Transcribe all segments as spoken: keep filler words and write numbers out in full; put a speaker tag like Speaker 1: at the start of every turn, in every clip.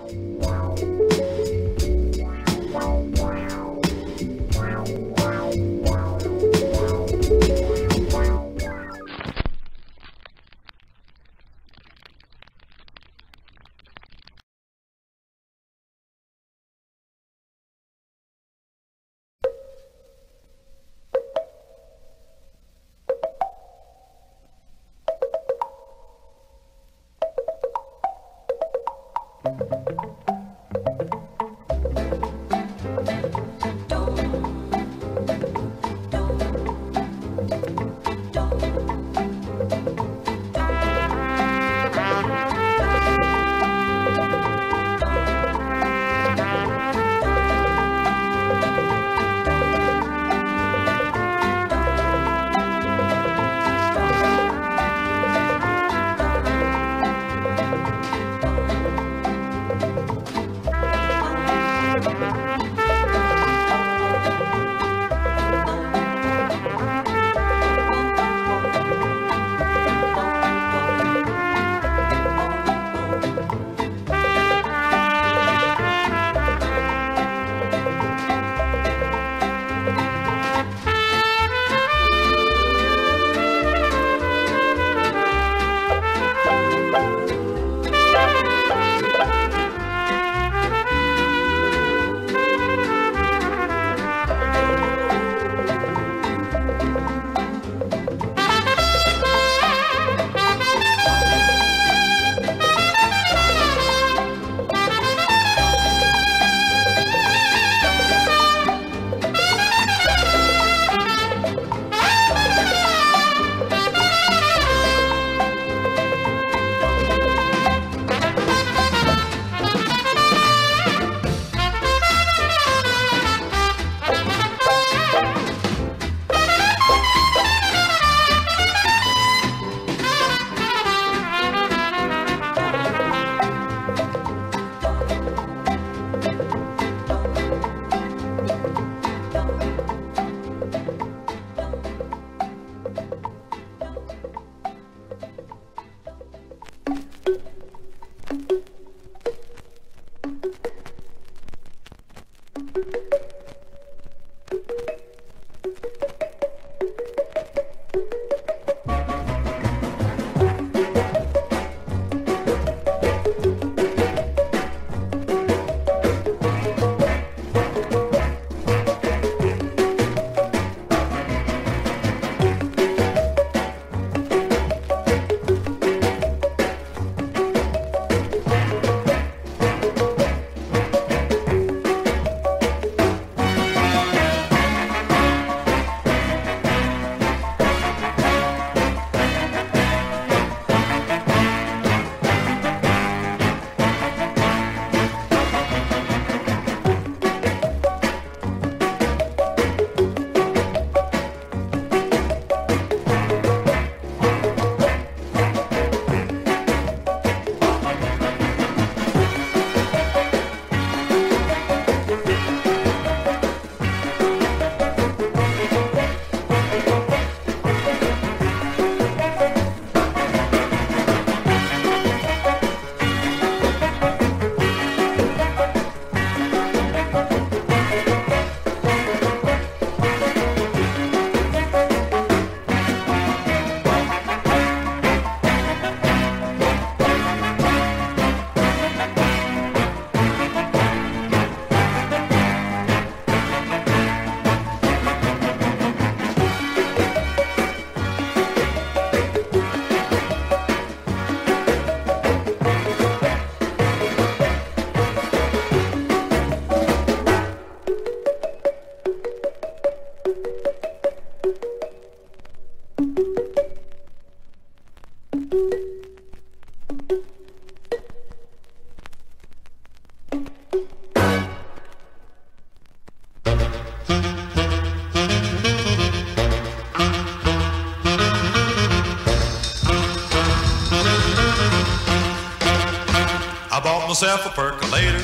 Speaker 1: Myself a percolator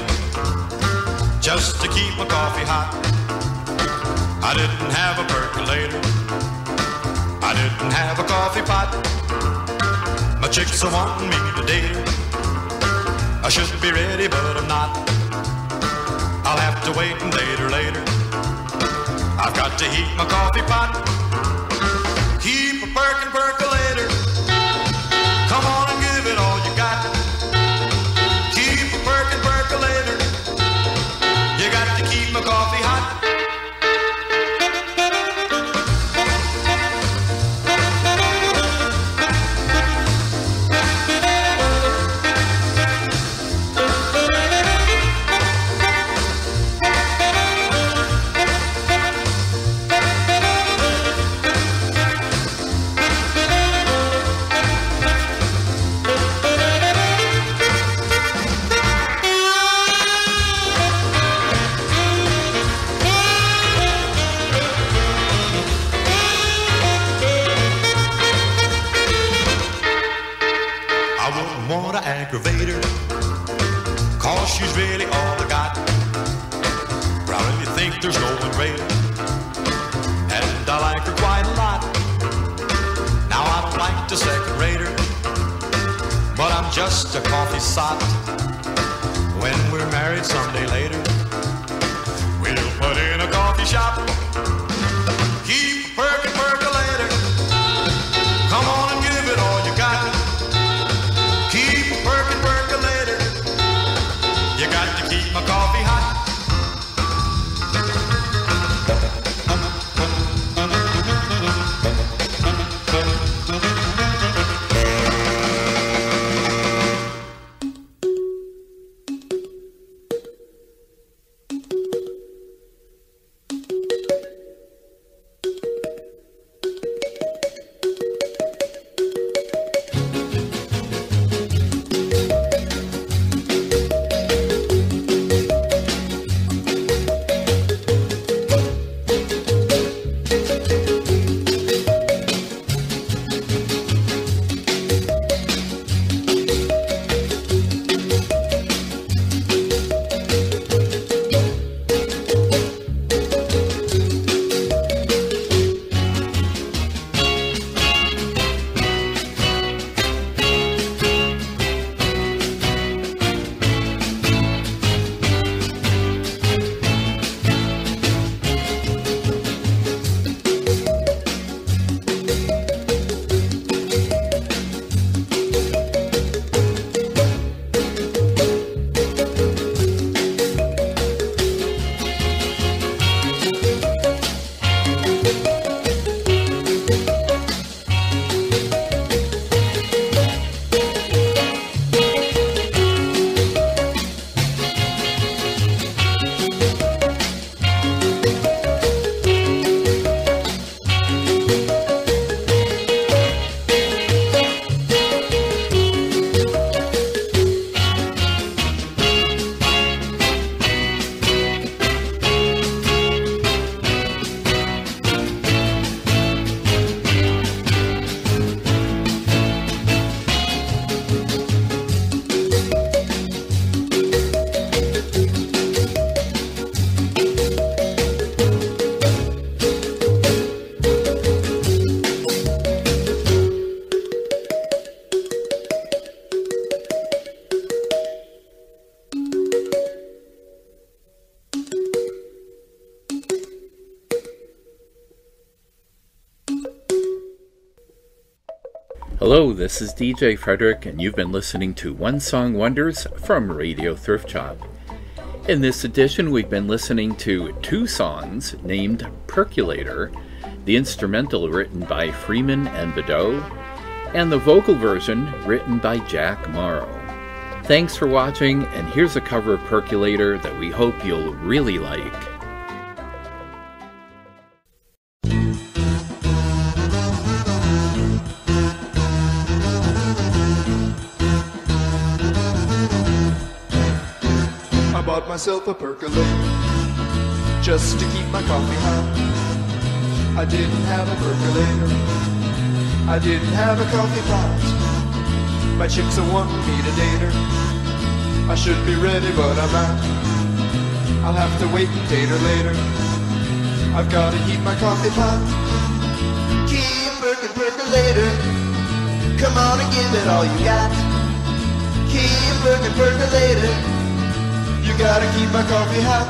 Speaker 1: just to keep my coffee hot. I didn't have a percolator, I didn't have a coffee pot. My chicks are wanting me to date her, I should be ready, but I'm not. I'll have to wait and later, later. I've got to heat my coffee pot. Keep a perkin' percolator. Come on and give it all you got. Keep a perkin' percolator. You got to keep my coffee hot. Aggravator, cause she's really all I got. But I really think there's no one greater, and I like her quite a lot. Now I don't like to second rate her, but I'm just a coffee sot. When we're married someday later, we'll put in a coffee shop. Keep a perkin' percolator. Come on and give it all you got. Keep a perkin' percolator. You got to keep my coffee hot.
Speaker 2: Hello, this is D J Frederick, and you've been listening to One Song Wonders from Radio Thrift Shop. In this edition, we've been listening to two songs named Percolator, the instrumental written by Freeman and Badeau, and the vocal version written by Jack Morrow. Thanks for watching, and here's a cover of Percolator that we hope you'll really like.
Speaker 3: I bought myself a percolator just to keep my coffee hot. I didn't have a percolator, I didn't have a coffee pot. My chicks are wanting me to date her. I should be ready, but I'm not. I'll have to wait and date her later. I've gotta heat my coffee pot. Keep perkin' percolator. Come on and give it all you got. Keep working, percolator. You gotta keep my coffee hot.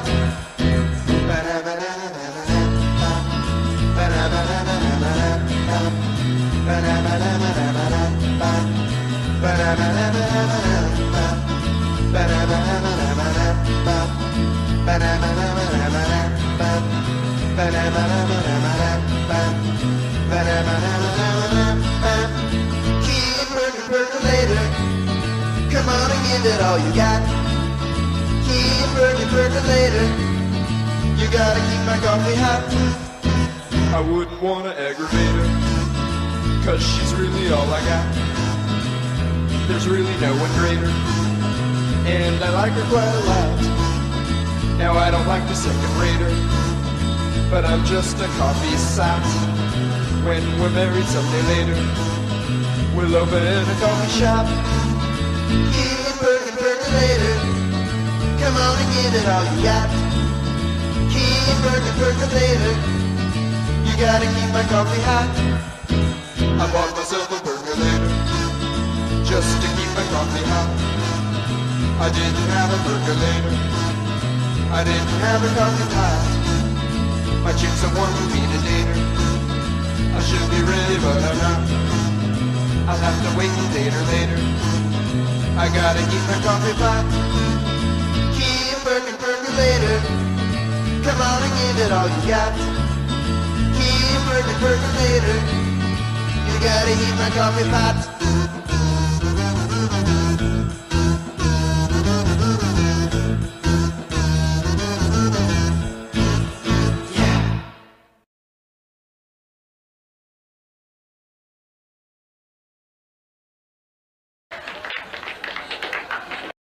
Speaker 3: Keep working, percolator. Come on and give it all you got. Keep working, percolator. You gotta keep my coffee hot. I wouldn't wanna aggravate her, 'cause she's really all I got. There's really no one greater, and I like her quite a lot. Now I don't like to second rate her, but I'm just a coffee sot. When we're married someday later, we'll open a coffee shop. Keep working, percolator. Come on and give it all you got. Keep working, percolator. You gotta keep my coffee hot. I bought myself a percolator just to keep my coffee hot. I didn't have a percolator, I didn't have a coffee pot. My chick's a one who need a dater. I should be ready, but I'm not. I'll have to wait and date her later. I gotta keep my coffee pot. Keep working, percolator. Come on and give it all you got. Keep working, percolator. You gotta heat my coffee pot.